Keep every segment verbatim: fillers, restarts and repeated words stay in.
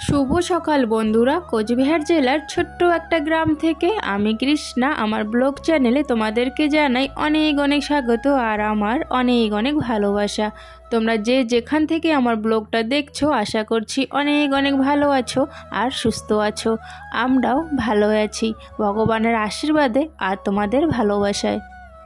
শুভ সকাল বন্ধুরা, কোচবিহার জেলার ছোট্ট একটা গ্রাম থেকে আমি কৃষ্ণা আমার ব্লগ চ্যানেলে তোমাদেরকে জানাই অনেক অনেক স্বাগত আর আমার অনেক অনেক ভালোবাসা। তোমরা যে যেখান থেকে আমার ব্লগটা দেখছো আশা করছি অনেক অনেক ভালো আছো আর সুস্থ আছো। আমরাও ভালো আছি ভগবানের আশীর্বাদে আর তোমাদের ভালোবাসায়।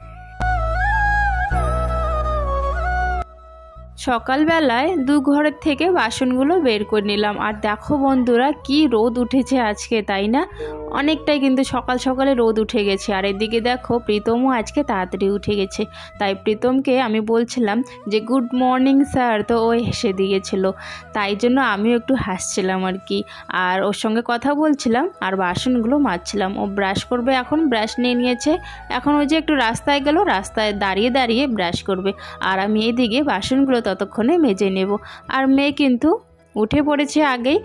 সকালবেলায় দু ঘরের থেকে বাসনগুলো বের করে নিলাম আর দেখো বন্ধুরা কি রোদ উঠেছে আজকে, তাই না? অনেকটাই কিন্তু সকাল সকালে রোদ উঠে গেছে। আর এদিকে দেখো প্রীতমও আজকে তাড়াতাড়ি উঠে গেছে, তাই প্রীতমকে আমি বলছিলাম যে গুড মর্নিং স্যার, তো ও হেসে দিয়েছিল, তাই জন্য আমিও একটু হাসছিলাম আর কি। আর ওর সঙ্গে কথা বলছিলাম আর বাসনগুলো মাজছিলাম। ও ব্রাশ করবে, এখন ব্রাশ নিয়ে নিয়েছে। এখন ওই যে একটু রাস্তায় গেল, রাস্তায় দাঁড়িয়ে দাঁড়িয়ে ব্রাশ করবে আর আমি এদিকে বাসনগুলো ততক্ষণে মেজে নেব। আর মেয়ে কিন্তু উঠে পড়েছে আগেই।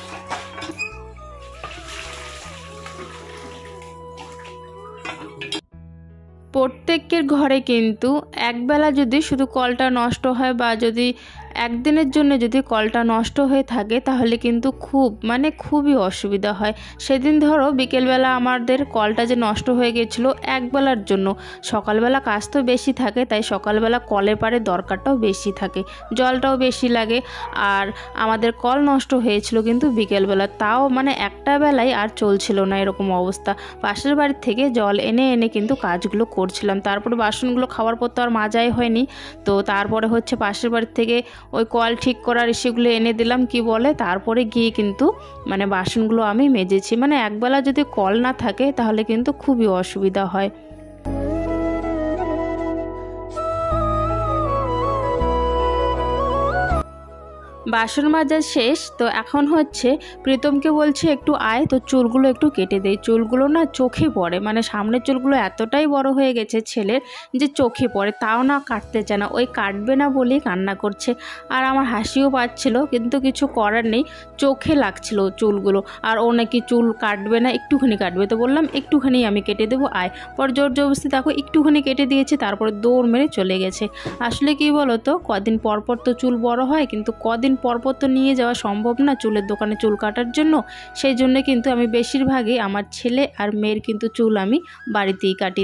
প্রত্যেকের ঘরে কিন্তু একবেলা যদি শুধু কলটা নষ্ট হয় বা যদি একদিনের জন্য যদি কলটা নষ্ট হয়ে থাকে তাহলে কিন্তু খুব মানে খুবই অসুবিধা হয়। সেদিন ধরো বিকেলবেলা আমাদের কলটা যে নষ্ট হয়ে গেছিলো একবেলার জন্য, সকালবেলা কাজ তো বেশি থাকে তাই সকালবেলা কলের পারে দরকারটাও বেশি থাকে, জলটাও বেশি লাগে। আর আমাদের কল নষ্ট হয়েছিল কিন্তু বিকেলবেলা, তাও মানে একটা বেলায় আর চলছিল না এরকম অবস্থা। পাশের বাড়ির থেকে জল এনে এনে কিন্তু কাজগুলো করছিলাম। তারপরে বাসনগুলো খাওয়ার পর তো আর মাজাই হয়নি, তো তারপরে হচ্ছে পাশের বাড়ির থেকে ওই কল ঠিক করার সেগুলো এনে দিলাম কি বলে, তারপরে গিয়ে কিন্তু মানে বাসনগুলো আমি মেজেছি। মানে একবেলা যদি কল না থাকে তাহলে কিন্তু খুবই অসুবিধা হয়। বাসন মাজা শেষ, তো এখন হচ্ছে প্রীতমকে বলছে একটু আয়, তো চুলগুলো একটু কেটে দেয়। চুলগুলো না চোখে পড়ে, মানে সামনের চুলগুলো এতটাই বড় হয়ে গেছে ছেলের যে চোখে পড়ে, তাও না কাটতে চায় না, ওই কাটবে না বলেই কান্না করছে। আর আমার হাসিও পাচ্ছিল কিন্তু কিছু করার নেই, চোখে লাগছিল চুলগুলো। আর ও নাকি চুল কাটবে না, একটুখানি কাটবে, তো বললাম একটুখানি আমি কেটে দেবো আয়। পর জোর জবরদস্তি দেখো একটুখানি কেটে দিয়েছে, তারপরে দৌড় মেরে চলে গেছে। আসলে কি বলো তো, কদিন পরপর তো চুল বড় হয়, কিন্তু কদিন পরপর তো নিয়ে যাওয়া সম্ভব না চুলের দোকানে চুল কাটার জন্য। সেই জন্য কিন্তু আমি বেশিরভাগই আমার ছেলে আর মেয়ের কিন্তু চুল আমি বাড়িতেই কাটি।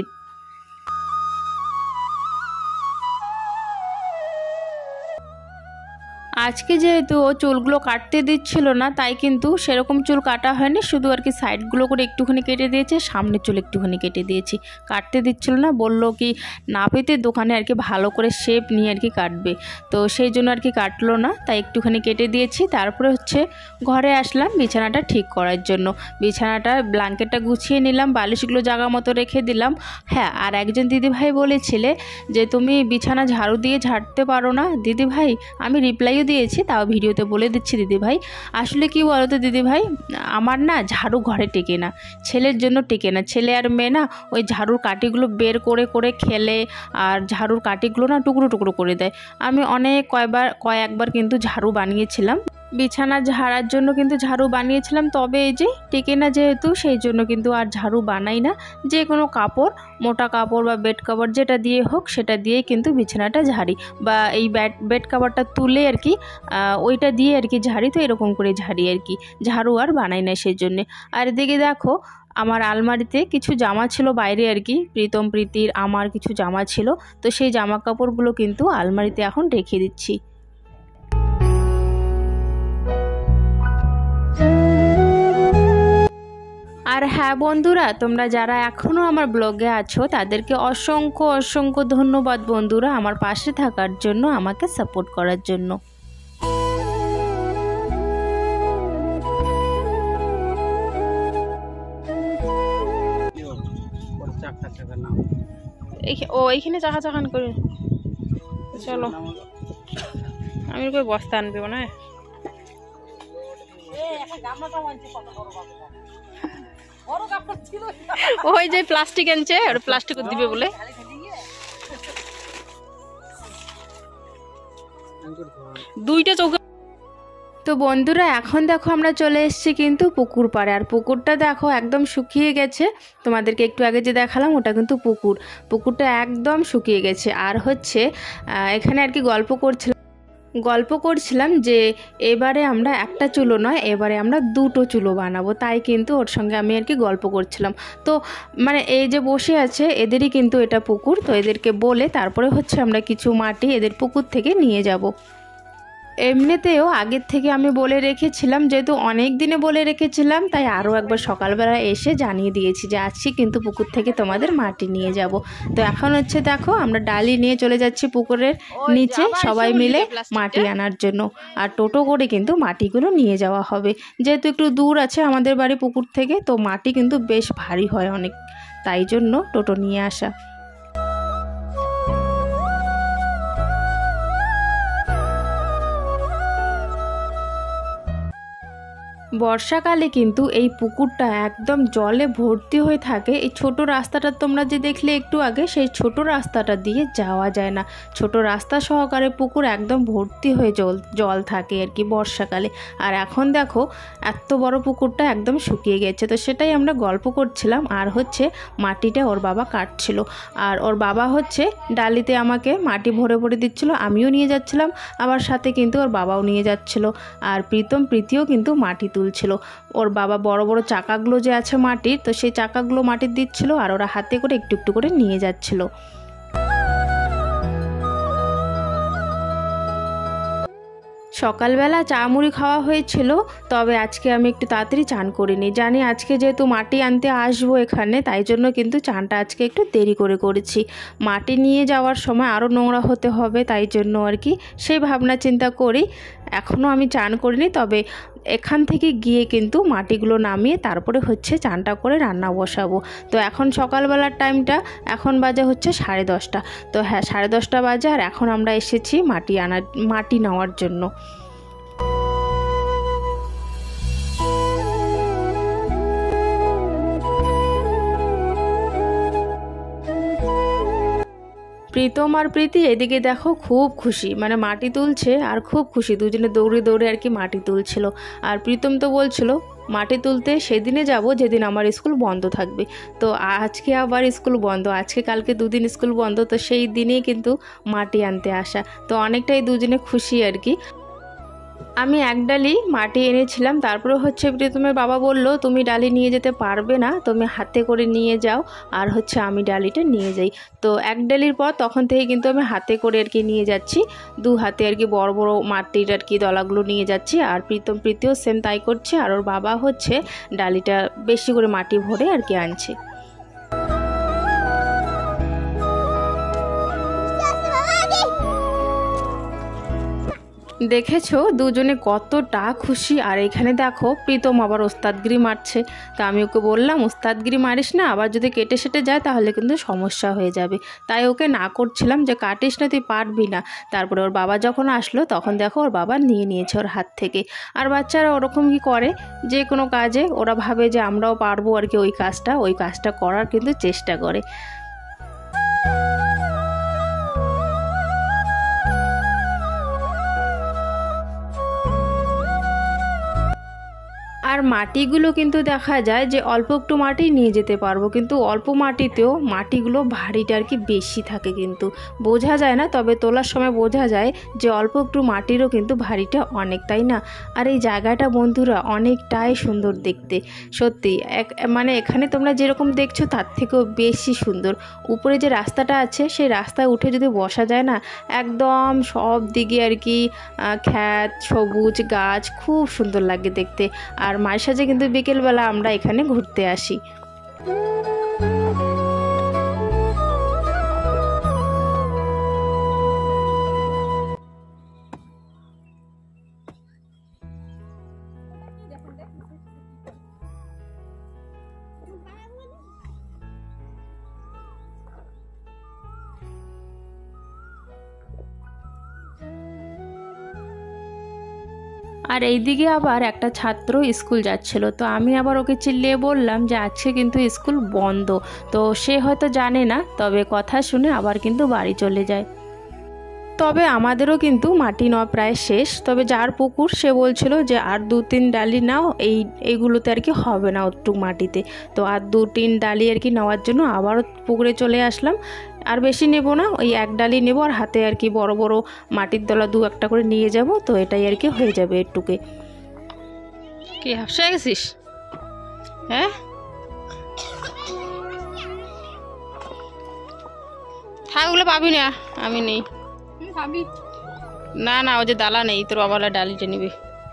আজকে যেহেতু ও চুলগুলো কাটতে দিচ্ছিল না তাই কিন্তু সেরকম চুল কাটা হয়নি, শুধু আর কি সাইডগুলো করে একটুখানি কেটে দিয়েছে, সামনের চুল একটুখানি কেটে দিয়েছি। কাটতে দিচ্ছিল না, বললো কি নাপিতে দোকানে আর কি ভালো করে শেপ নিয়ে আর কি কাটবে, তো সেই জন্য আর কি কাটলো না, তাই একটুখানি কেটে দিয়েছি। তারপরে হচ্ছে ঘরে আসলাম বিছানাটা ঠিক করার জন্য। বিছানাটা ব্ল্যাঙ্কেটটা গুছিয়ে নিলাম, বালিশগুলো জায়গা মতো রেখে দিলাম। হ্যাঁ, আর একজন দিদিভাই বলেছিলে যে তুমি বিছানা ঝাড়ু দিয়ে ঝাড়তে পারো না। দিদিভাই আমি রিপ্লাইও দিয়েছি, তাও ভিডিওতে বলে দিচ্ছি দিদিভাই, আসলে কি বলো তো দিদিভাই, আমার না ঝাড়ু ঘরে টেকে না, ছেলের জন্য টেকে না। ছেলে আর মেয়ে না ওই ঝাড়ুর কাঠিগুলো বের করে করে খেলে আর ঝাড়ুর কাঠিগুলো না টুকরো টুকরো করে দেয়। আমি অনেক কয়বার কয়েকবার কিন্তু ঝাড়ু বানিয়েছিলাম, বিছানা ঝাড়ার জন্য কিন্তু ঝাড়ু বানিয়েছিলাম, তবে এই যে টেকে না যেহেতু সেই জন্য কিন্তু আর ঝাড়ু বানাই না। যে কোনো কাপড়, মোটা কাপড় বা বেড কাভার যেটা দিয়ে হোক সেটা দিয়ে কিন্তু বিছানাটা ঝাড়ি, বা এই বেড বেড কাভারটা তুলে আর কি ওইটা দিয়ে আর কি ঝাড়ি, তো এরকম করে ঝাড়ি আর কি, ঝাড়ু আর বানাই না সেই জন্যে। আর এদিকে দেখো আমার আলমারিতে কিছু জামা ছিল বাইরে আর কি, প্রীতম প্রীতির আমার কিছু জামা ছিল, তো সেই জামা কাপড়গুলো কিন্তু আলমারিতে এখন রেখে দিচ্ছি। আর হ্যাঁ বন্ধুরা, তোমরা যারা এখনও আমার ব্লগে আছো তাদেরকে অসংখ্য অসংখ্য ধন্যবাদ বন্ধুরা, আমার পাশে থাকার জন্য, আমাকে সাপোর্ট করার জন্য। ও এইখানে চাকা চাকান করে চলো, আমি কই বস্তা আনবে না। ওই যে প্লাস্টিক আনছে, ওটা প্লাস্টিক দিবে বলে। দুইটা চৌকা। তো বন্ধুরা এখন দেখো আমরা চলে এসেছি কিন্তু পুকুর পাড়ে, আর পুকুরটা দেখো একদম শুকিয়ে গেছে। তোমাদেরকে একটু আগে যে দেখালাম ওটা কিন্তু পুকুর, পুকুরটা একদম শুকিয়ে গেছে। আর হচ্ছে এখানে আর কি গল্প করছিলাম গল্প করছিলাম যে এবারে আমরা একটা চুলো নয়, এবারে আমরা দুটো চুলো বানাবো, তাই কিন্তু ওর সঙ্গে আমি আর কি গল্প করছিলাম। তো মানে এই যে বসে আছে এদেরই কিন্তু এটা পুকুর, তো এদেরকে বলে তারপরে হচ্ছে আমরা কিছু মাটি এদের পুকুর থেকে নিয়ে যাব। এমনিতেও আগের থেকে আমি বলে রেখেছিলাম, যেহেতু অনেক দিনে বলে রেখেছিলাম, তাই আরও একবার সকালবেলা এসে জানিয়ে দিয়েছি যে আজকে কিন্তু পুকুর থেকে তোমাদের মাটি নিয়ে যাব। তো এখন হচ্ছে দেখো আমরা ডালি নিয়ে চলে যাচ্ছি পুকুরের নিচে সবাই মিলে মাটি আনার জন্য, আর টোটো করে কিন্তু মাটিগুলো নিয়ে যাওয়া হবে। যেহেতু একটু দূর আছে আমাদের বাড়ি পুকুর থেকে, তো মাটি কিন্তু বেশ ভারী হয় অনেক, তাই জন্য টোটো নিয়ে আসা। বর্ষাকালে কিন্তু এই পুকুরটা একদম জলে ভর্তি হয়ে থাকে। এই ছোট রাস্তাটা তোমরা যে দেখলে একটু আগে, সেই ছোট রাস্তাটা দিয়ে যাওয়া যায় না। ছোট রাস্তা সহকারে পুকুর একদম ভর্তি হয়ে জল জল থাকে আর কি বর্ষাকালে। আর এখন দেখো এত বড় পুকুরটা একদম শুকিয়ে গেছে। তো সেটাই আমরা গল্প করছিলাম, আর হচ্ছে মাটিটা ওর বাবা কাটছিল, আর ওর বাবা হচ্ছে ডালিতে আমাকে মাটি ভরে ভরে দিচ্ছিল, আমিও নিয়ে যাচ্ছিলাম, আবার সাথে কিন্তু ওর বাবাও নিয়ে যাচ্ছিল। আর প্রীতম প্রীতিও কিন্তু মাটি তুলছিল। ওর বাবা বড় বড় চাকাগুলো যে আছে মাটির, তো সেই চাকাগুলো মাটির দিচ্ছিল, আর ওরা হাতে করে একটু একটু করে নিয়ে যাচ্ছিল। সকালবেলা চা মুড়ি খাওয়া হয়েছিল, তবে আজকে আমি একটু তাড়াতাড়ি চান করিনি। জানি আজকে যেহেতু মাটি আনতে আসবো এখানে, তাই জন্য কিন্তু চানটা আজকে একটু দেরি করে করেছি। মাটি নিয়ে যাওয়ার সময় আরও নোংরা হতে হবে, তাই জন্য আর কি সেই ভাবনা চিন্তা করি এখনও আমি চান করিনি। তবে এখান থেকে গিয়ে কিন্তু মাটিগুলো নামিয়ে তারপরে হচ্ছে চানটা করে রান্না বসাবো। তো এখন সকালবেলার টাইমটা এখন বাজে হচ্ছে সাড়ে দশটা। তো হ্যাঁ, সাড়ে দশটা বাজে, আর এখন আমরা এসেছি মাটি আনার মাটি নেওয়ার জন্য। প্রীতম আর প্রীতি এদিকে দেখো খুব খুশি, মানে মাটি তুলছে আর খুব খুশি, দুজনে দৌড়ে দৌড়ে আর কি মাটি তুলছিল। আর প্রীতম তো বলছিল মাটি তুলতে সেদিনে যাব যেদিন আমার স্কুল বন্ধ থাকবে। তো আজকে আবার স্কুল বন্ধ, আজকে কালকে দুদিন স্কুল বন্ধ, তো সেই দিনেই কিন্তু মাটি আনতে আসা। তো অনেকটাই দুজনে খুশি আর কি। আমি এক ডালি মাটি এনেছিলাম, তারপরে হচ্ছে প্রীতমের বাবা বলল তুমি ডালি নিয়ে যেতে পারবে না, তুমি হাতে করে নিয়ে যাও, আর হচ্ছে আমি ডালিটা নিয়ে যাই। তো এক ডালির পর তখন থেকে কিন্তু আমি হাতে করে আর কি নিয়ে যাচ্ছি, দু হাতে আর কি বড় বড় মাটির আর কি দলাগুলো নিয়ে যাচ্ছি। আর প্রীতম প্রীতিও সেম তাই করছে, আর ওর বাবা হচ্ছে ডালিটা বেশি করে মাটি ভরে আর কি আনছে। দেখেছো দুজনে কতটা খুশি। আর এখানে দেখো প্রীতম আবার ওস্তাদগিরি মারছে। তো আমি ওকে বললাম ওস্তাদগিরি মারিস না, আবার যদি কেটে সেটে যায় তাহলে কিন্তু সমস্যা হয়ে যাবে, তাই ওকে না করছিলাম যে কাটিস না, তুই পারবি না। তারপরে ওর বাবা যখন আসলো তখন দেখো ওর বাবা নিয়ে নিয়েছে ওর হাত থেকে। আর বাচ্চারা ওরকম কি করে, যে কোনো কাজে ওরা ভাবে যে আমরাও পারবো আর কি, ওই কাজটা ওই কাজটা করার কিন্তু চেষ্টা করে। আর মাটিগুলো কিন্তু দেখা যায় যে অল্প একটু মাটি নিয়ে যেতে পারবো, কিন্তু অল্প মাটিতেও মাটিগুলো ভারীটা আর কি বেশি থাকে, কিন্তু বোঝা যায় না, তবে তোলার সময় বোঝা যায় যে অল্প একটু মাটিরও কিন্তু ভারীটা অনেক, তাই না? আর এই জায়গাটা বন্ধুরা অনেকটাই সুন্দর দেখতে, সত্যি এক মানে এখানে তোমরা যেরকম দেখছো তার থেকেও বেশি সুন্দর। উপরে যে রাস্তাটা আছে সেই রাস্তায় উঠে যদি বসা যায় না, একদম সব দিকে আর কি ক্ষেত, সবুজ গাছ, খুব সুন্দর লাগে দেখতে। আর মায়ের সাথে কিন্তু বিকেলবেলা আমরা এখানে ঘুরতে আসি। আর এইদিকে আবার একটা ছাত্র স্কুল যাচ্ছিল, তো আমি আবার ওকে চিল্লিয়ে বললাম যে আজকে কিন্তু স্কুল বন্ধ। তো সে হয়তো জানে না, তবে কথা শুনে আবার কিন্তু বাড়ি চলে যায়। তবে আমাদেরও কিন্তু মাটি নেওয়া প্রায় শেষ। তবে যার পুকুর সে বলছিল যে আর দু তিন ডালি নাও, এই এইগুলোতে আর কি হবে না ওটুক মাটিতে। তো আর দু তিন ডালি আর কি নেওয়ার জন্য আবারও পুকুরে চলে আসলাম। আর বেশি নেব না, ওই এক ডালি নেব আর হাতে আর কি বড় বড় মাটির দলা দু একটা করে নিয়ে যাব। তো এটাই আর কি হয়ে যাবে একটুকে। কি হাসে গেছিস? হ্যাঁ থাক, ওগুলো পাবি না, আমি নেই। না না, ও যে ডালা নেই, তোর বাবালা ডালিটা নিবি।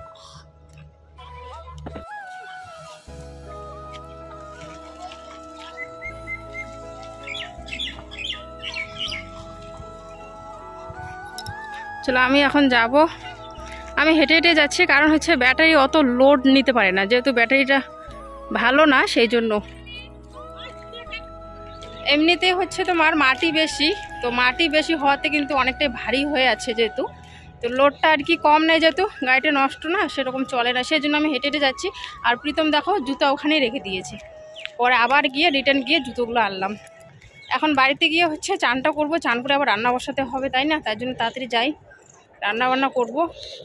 চলো আমি এখন যাব। আমি হেঁটে হেঁটে যাচ্ছি, কারণ হচ্ছে ব্যাটারি অত লোড নিতে পারে না, যেহেতু ব্যাটারিটা ভালো না সেই জন্য। এমনিতেই হচ্ছে তোমার মাটি বেশি, তো মাটি বেশি হওয়াতে কিন্তু অনেকটাই ভারী হয়ে আছে, যেহেতু তো লোডটা আর কি কম নেই, যেহেতু গাড়িটা নষ্ট না সেরকম চলে না, সেই জন্য আমি হেঁটে হেঁটে যাচ্ছি। আর প্রীতম দেখো জুতো ওখানেই রেখে দিয়েছি, পরে আবার গিয়ে রিটার্ন গিয়ে জুতোগুলো আনলাম। এখন বাড়িতে গিয়ে হচ্ছে চানটা করবো, চান করে আবার রান্না বসাতে হবে, তাই না? তাই জন্য তাড়াতাড়ি যাই, রান্না বান্না করবো।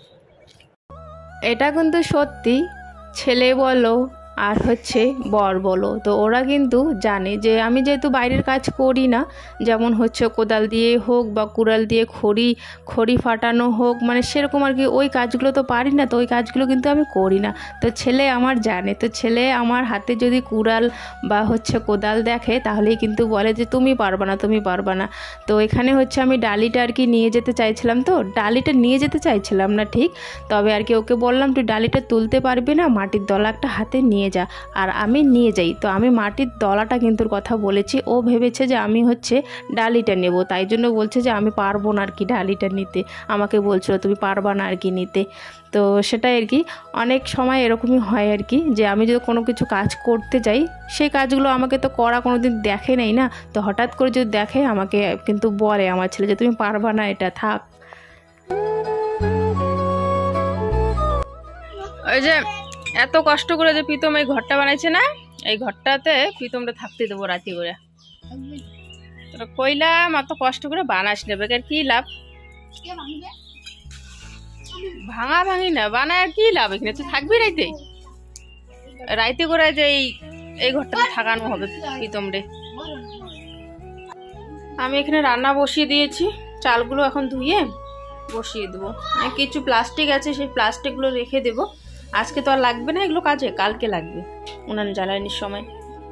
এটা কিন্তু সত্যি, ছেলে বলো আর হচ্ছে বর বলো, তো ওরা কিন্তু জানে যে আমি যেহেতু বাইরের কাজ করি না, যেমন হচ্ছে কোদাল দিয়ে হোক বা কুড়াল দিয়ে খড়ি খড়ি ফাটানো হোক, মানে সেরকম আর কি ওই কাজগুলো তো পারি না, তো ওই কাজগুলো কিন্তু আমি করি না। তো ছেলে আমার জানে, তো ছেলে আমার হাতে যদি কুড়াল বা হচ্ছে কোদাল দেখে তাহলেই কিন্তু বলে যে তুমি পারবা না, তুমি পারবা না। তো এখানে হচ্ছে আমি ডালিটা আর কি নিয়ে যেতে চাইছিলাম, তো ডালিটা নিয়ে যেতে চাইছিলাম না ঠিক, তবে আর কি ওকে বললাম তুই ডালিটা তুলতে পারবি না, মাটির দলা একটা হাতে নিয়ে যা, আর আমি নিয়ে যাই। তো আমি মাটির দলাটা কিন্তু কথা বলেছি, ও ভেবেছে যে আমি হচ্ছে ডালিটা নেব, তাই জন্য বলছে যে আমি পারবো না আর কি ডালিটা নিতে, আমাকে বলছিল তুমি পারবা না আর কি নিতে। তো সেটাই আর কি অনেক সময় এরকমই হয় আর কি, যে আমি যদি কোনো কিছু কাজ করতে যাই, সেই কাজগুলো আমাকে তো করা কোনো দিন দেখে নেই না, তো হঠাৎ করে যদি দেখে আমাকে কিন্তু বলে আমার ছেলে যে তুমি পারবা না, এটা থাক। ওই যে এত কষ্ট করে যে প্রীতম এই ঘরটা বানাইছে না, এই ঘরটাতে প্রীতমটা থাকতে দেবো রাতি করে। তোরা কইলাম এত কষ্ট করে বানাস না, বেকার কি লাভ? ভাঙা ভাঙি না, বানায় কি লাভ? এখানে তুই থাকবি রাইতে, রাইতে করে যে এই এই ঘরটাতে থাকানো হবে প্রীতম রে। আমি এখানে রান্না বসিয়ে দিয়েছি, চালগুলো এখন ধুয়ে বসিয়ে দেবো। আর কিছু প্লাস্টিক আছে, সেই প্লাস্টিকগুলো রেখে দেবো, আজকে তো আর লাগবে না এগুলো কাজে, কালকে লাগবে উনান জ্বালানির সময়।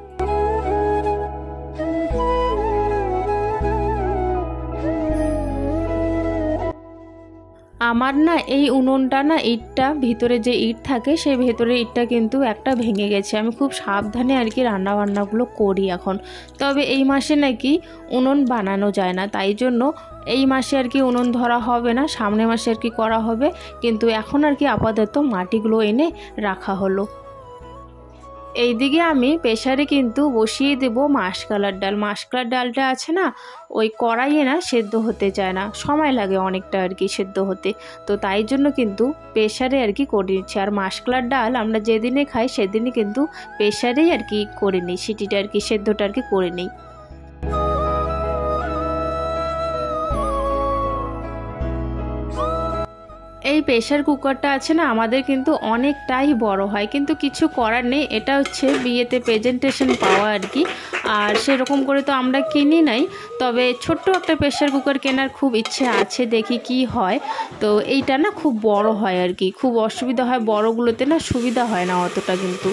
আমার না এই উনুনটা না, ইটটা ভিতরে যে ইট থাকে সেই ভেতরে ইটটা কিন্তু একটা ভেঙে গেছে, আমি খুব সাবধানে আর কি রান্না বান্নাগুলো করি এখন। তবে এই মাসে নাকি উনুন বানানো যায় না, তাই জন্য এই মাসে আর কি উনুন ধরা হবে না, সামনে মাসে আর কি করা হবে, কিন্তু এখন আর কি আপাতত মাটিগুলো এনে রাখা হলো। এইদিকে আমি প্রেসারে কিন্তু বসিয়ে দেব মাসকলার ডাল। মাসকলার ডালটা আছে না, ওই কড়াইয়ে না সেদ্ধ হতে চায় না, সময় লাগে অনেকটা আর কি সেদ্ধ হতে, তো তাই জন্য কিন্তু প্রেসারে আর কি করে নিচ্ছি। আর মাসকলার ডাল আমরা যেদিনে খাই সেদিনই কিন্তু প্রেসারেই আর কি করে নিই, সিটিটা আর কি সেদ্ধটা আর কি করে নিই। এই প্রেশার কুকারটা আছে না আমাদের কিন্তু অনেকটাই বড় হয়, কিন্তু কিছু করার নেই, এটা হচ্ছে বিয়েতে প্রেজেন্টেশন পাওয়া আর কি, আর সেরকম করে তো আমরা কিনি নাই, তবে ছোট্ট একটা প্রেশার কুকার কেনার খুব ইচ্ছে আছে, দেখি কি হয়। তো এইটা না খুব বড় হয় আর কি, খুব অসুবিধা হয়, বড়গুলোতে না সুবিধা হয় না অতটা কিন্তু।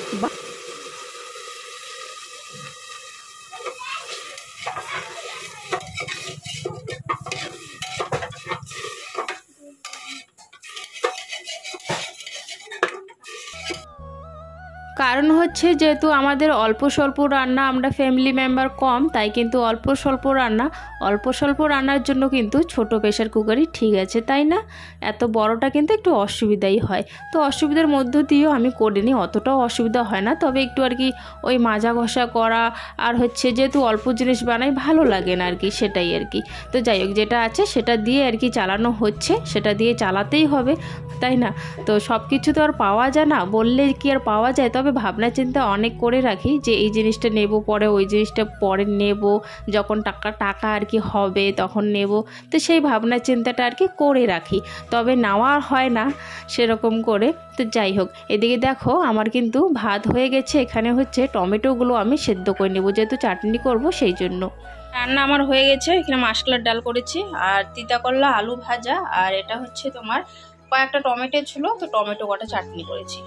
কারণ হচ্ছে যেহেতু আমাদের অল্প স্বল্প রান্না, আমরা ফ্যামিলি মেম্বার কম, তাই কিন্তু অল্প স্বল্প রান্না অল্প স্বল্প রান্নার জন্য কিন্তু ছোট প্রেশার কুকারই ঠিক আছে, তাই না? এত বড়টা কিন্তু একটু অসুবিধাই হয়, তো অসুবিধার মধ্য দিয়েও আমি করিনি, অতটাও অসুবিধা হয় না, তবে একটু আর কি ওই মাজা ঘষা করা আর হচ্ছে যেহেতু অল্প জিনিস বানাই ভালো লাগে না আর কি, সেটাই আর কি। তো যাই হোক, যেটা আছে সেটা দিয়ে আর কি চালানো হচ্ছে, সেটা দিয়ে চালাতেই হবে, তাই না? তো সব কিছু তো আর পাওয়া যায় না, বললে কি আর পাওয়া যায়, তবে ভাবনা চিন্তা অনেক করে রাখি যে এই জিনিসটা নেব, পরে ওই জিনিসটা পরে নেব, যখন টাকা টাকা আর কি হবে তখন নেব, তো সেই ভাবনা চিন্তাটা আর কি করে রাখি, তবে নেওয়া হয় না সেরকম করে। তো যাই হোক, এদিকে দেখো আমার কিন্তু ভাত হয়ে গেছে, এখানে হচ্ছে টমেটোগুলো আমি সেদ্ধ করে নেব, যেহেতু চাটনি করব সেই জন্য। রান্না আমার হয়ে গেছে। এখানে মাসকলার ডাল করেছি আর তিতা করলা আলু ভাজা, আর এটা হচ্ছে তোমার কয়েকটা টমেটো ছিল, তো টমেটো কটা চাটনি করেছি।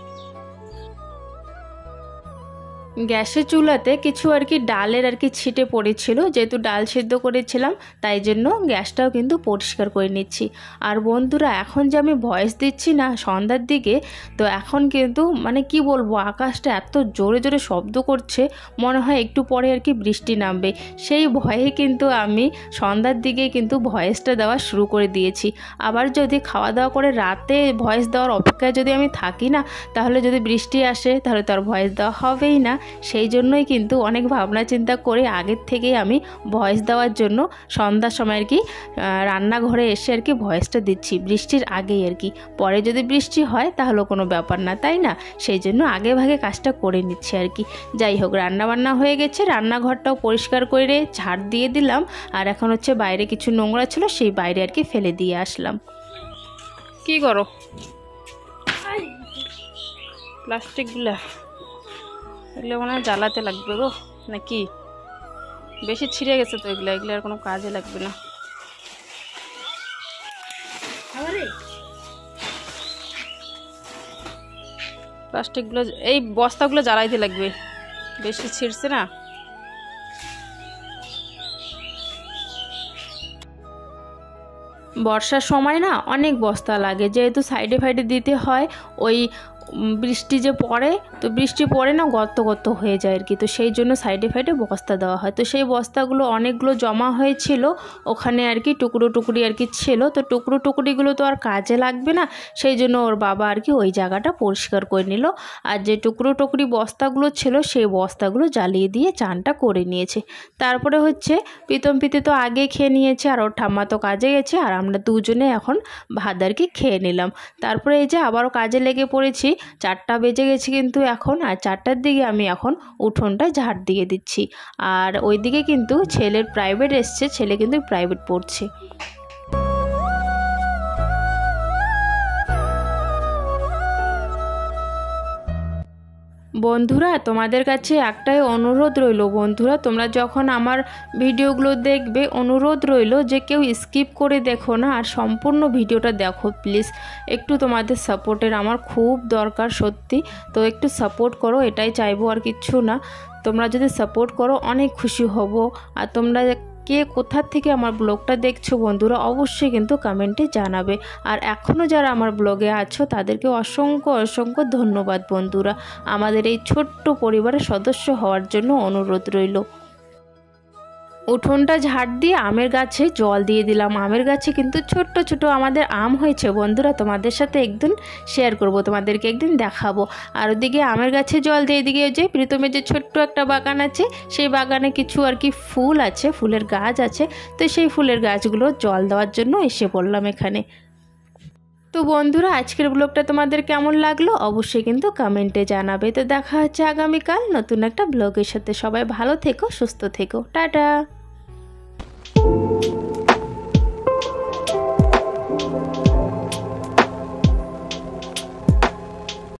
গ্যাসের চুলাতে কিছু আর কি ডালের আর কি ছিটে পড়েছিল, যেহেতু ডাল সেদ্ধ করেছিলাম তাই জন্য গ্যাসটাও কিন্তু পরিষ্কার করে নিচ্ছি। আর বন্ধুরা এখন যে আমি ভয়েস দিচ্ছি না সন্ধ্যার দিকে, তো এখন কিন্তু মানে কি বলবো, আকাশটা এত জোরে জোরে শব্দ করছে, মনে হয় একটু পরে আর কি বৃষ্টি নামবে। সেই ভয়ে কিন্তু আমি সন্ধ্যার দিকে কিন্তু ভয়েসটা দেওয়া শুরু করে দিয়েছি। আবার যদি খাওয়া দাওয়া করে রাতে ভয়েস দেওয়ার অপেক্ষায় যদি আমি থাকি না, তাহলে যদি বৃষ্টি আসে তাহলে তো আর ভয়েস দেওয়া হবেই না। সেই জন্যই কিন্তু অনেক ভাবনা চিন্তা করে আগের থেকেই আমি ভয়েস দেওয়ার জন্য সন্ধ্যার সময় আর কি রান্নাঘরে এসে আর কি ভয়েসটা দিচ্ছি, বৃষ্টির আগেই আর কি। পরে যদি বৃষ্টি হয় তাহলে কোনো ব্যাপার না, তাই না? সেই জন্য আগে ভাগে কাজটা করে নিচ্ছি আর কি। যাই হোক, রান্না বান্না হয়ে গেছে, রান্নাঘরটাও পরিষ্কার করে ঝাড় দিয়ে দিলাম। আর এখন হচ্ছে বাইরে কিছু নোংরা ছিল, সেই বাইরে আর কি ফেলে দিয়ে আসলাম। কি করো? প্লাস্টিকগুলা এগুলো মনে হয় জ্বালাতে লাগবে গো, নাকি? বেশি ছিঁড়ে গেছে তো এগুলো, এগুলো আর কোনো কাজে লাগবে না। প্লাস্টিকগুলো এই বস্তাগুলো জ্বালাইতে লাগবে, বেশি ছিঁড়ছে না। বর্ষার সময় না অনেক বস্তা লাগে, যেহেতু সাইডে ফাইডে দিতে হয়। ওই বৃষ্টি যে পড়ে, তো বৃষ্টি পড়ে না গর্ত গর্ত হয়ে যায় আর কি, তো সেই জন্য সাইডে ফাইডে বস্তা দেওয়া হয়। তো সেই বস্তাগুলো অনেকগুলো জমা হয়েছিল ওখানে আর কি, টুকরো টুকরি আর কি ছিল। তো টুকরো টুকরিগুলো তো আর কাজে লাগবে না, সেই জন্য ওর বাবা আর কি ওই জায়গাটা পরিষ্কার করে নিল। আর যে টুকরো টুকরি বস্তাগুলো ছিল সেই বস্তাগুলো জ্বালিয়ে দিয়ে চানটা করে নিয়েছে। তারপরে হচ্ছে প্রীতম পিতে তো আগে খেয়ে নিয়েছে, আর ওর ঠাম্মা তো কাজে গেছে, আর আমরা দুজনে এখন ভাত আর কি খেয়ে নিলাম। তারপরে এই যে আবারও কাজে লেগে পড়েছি। চারটা বেজে গেছে কিন্তু এখন, আর চারটার দিকে আমি এখন উঠোনটা ঝাড় দিয়ে দিচ্ছি। আর ওইদিকে কিন্তু ছেলের প্রাইভেট এসছে, ছেলে কিন্তু প্রাইভেট পড়ছে। বন্ধুরা তোমাদের কাছে একটাই অনুরোধ রইল, বন্ধুরা তোমরা যখন আমার ভিডিওগুলো দেখবে, অনুরোধ রইল যে কেউ স্কিপ করে দেখো না, আর সম্পূর্ণ ভিডিওটা দেখো প্লিজ। একটু তোমাদের সাপোর্টের আমার খুব দরকার সত্যি, তো একটু সাপোর্ট করো, এটাই চাইবো, আর কিচ্ছু না। তোমরা যদি সাপোর্ট করো অনেক খুশি হব। আর তোমরা কে কোথা থেকে আমার ব্লগটা দেখছো বন্ধুরা অবশ্যই কিন্তু কমেন্টে জানাবে। আর এখনও যারা আমার ব্লগে আছো তাদেরকে অসংখ্য অসংখ্য ধন্যবাদ বন্ধুরা, আমাদের এই ছোট্ট পরিবারের সদস্য হওয়ার জন্য অনুরোধ রইল। উঠোনটা ঝাড় দিয়ে আমের গাছে জল দিয়ে দিলাম। আমের গাছে কিন্তু ছোট্ট ছোট আমাদের আম হয়েছে বন্ধুরা, তোমাদের সাথে একদিন শেয়ার করব, তোমাদেরকে একদিন দেখাবো। আর ওদিকে আমের গাছে জল দিয়ে, এদিকে যে প্রীতমের যে ছোট্ট একটা বাগান আছে, সেই বাগানে কিছু আর কি ফুল আছে, ফুলের গাছ আছে, তো সেই ফুলের গাছগুলো জল দেওয়ার জন্য এসে পড়লাম এখানে। তো বন্ধুরা আজকের ব্লগটা তোমাদের কেমন লাগলো অবশ্যই কিন্তু কমেন্টে জানাবে। তো দেখা হচ্ছে আগামীকাল নতুন একটা ব্লগের সাথে। সবাই ভালো থেকো, সুস্থ থেকো, টাটা।